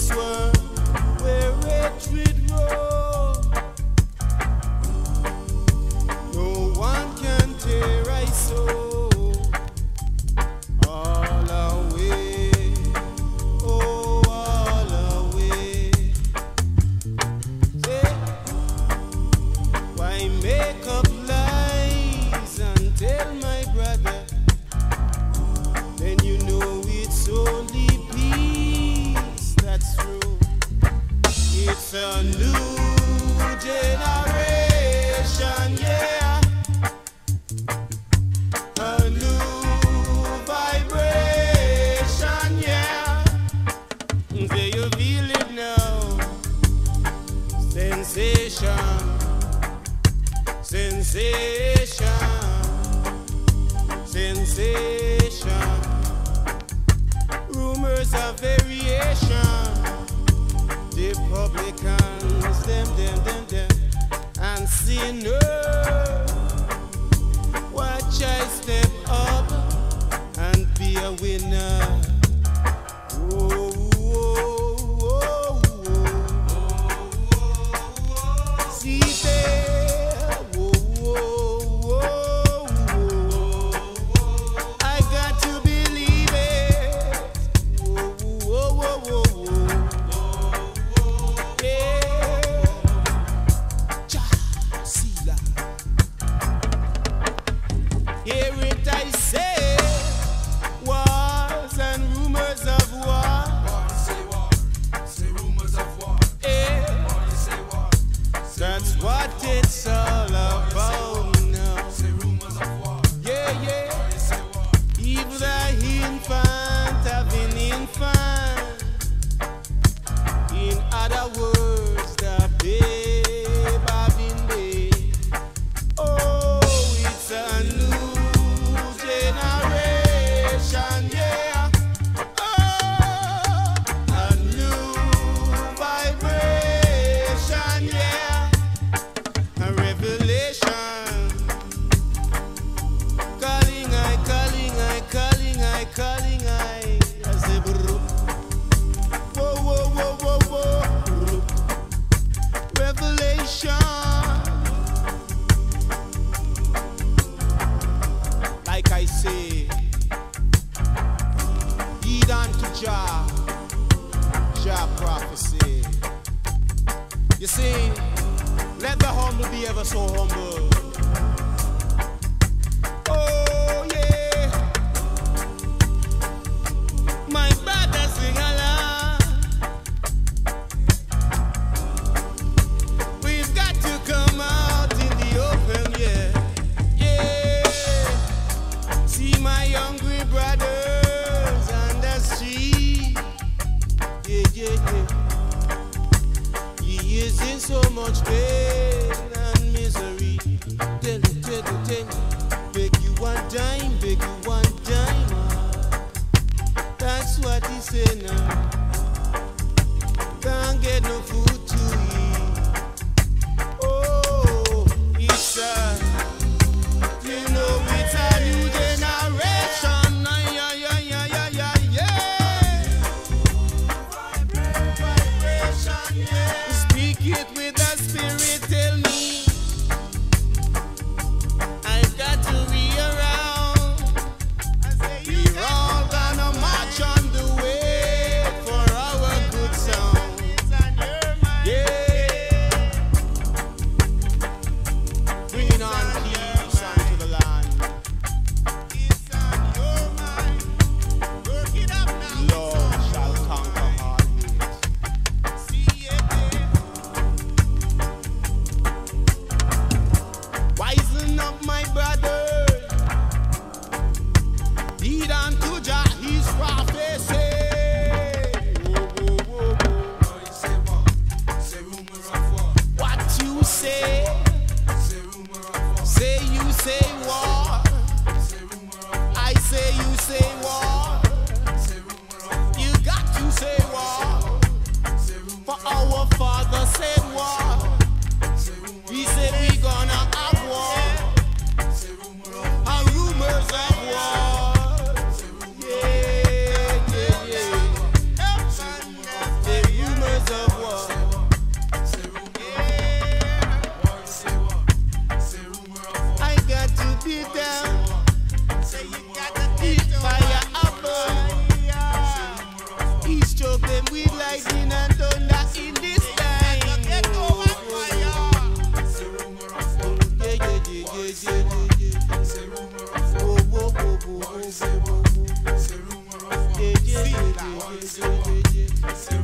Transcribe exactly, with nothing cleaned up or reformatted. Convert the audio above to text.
world where hatred roams. No one can tear our soul all away, oh, all away. Say, why make up lies and tell my brother? Then you know it's only peace that's true. It's a new generation, yeah. A new vibration, yeah. There you feel it now. Sensation, sensation, sensation. Rumors of variation. The Republicans, them, them, them, them, and sinners. Watch I step up and be a winner. Whoa, whoa, whoa, whoa. See there. Whoa, whoa, whoa, whoa. I got to believe it. Whoa, whoa, whoa, whoa, whoa. Yeah. Jah, see that. Hear it, I say. Wars and rumors of war. Say war, say rumors of war. Yeah. Or you say war, say That's rumors what of war. it's all about now. Say rumors of war. Yeah, Or yeah. you say war. Even the infant having infant. In other words, the babe having babe. Oh, it's a new generation, yeah. Oh, a new vibration, yeah. A revelation. Calling I, calling I, calling I, calling I. I say, bro. Whoa, whoa, whoa, whoa, whoa. Revelation. Like I say, heed unto Jah, Jah prophecy. You see, let the humble be ever so humble. Oh yeah, my brother sing along. We've got to come out in the open, yeah, yeah. See my hungry brothers on the street, yeah, yeah, yeah. He is in so much pain and misery. Tell it, tell it, tell it. Beg you one dime, beg you one dime. That's what he said now. Can't get no food to eat. Oh, it's a, you know it's a new generation. Yeah, yeah, yeah, yeah, yeah, yeah. Vibration, yeah. Speak it with the spirit, tell me. I've got to be around. We're all gonna march on the way for up them with lightning and thunder in this time. Get over fire. C'est rumor of war. Yeah, yeah, yeah, yeah, yeah, yeah. C'est rumor of war. Oh, oh, oh, oh, oh, C'est rumor of war. yeah, yeah, yeah, yeah, yeah, yeah, yeah. C'est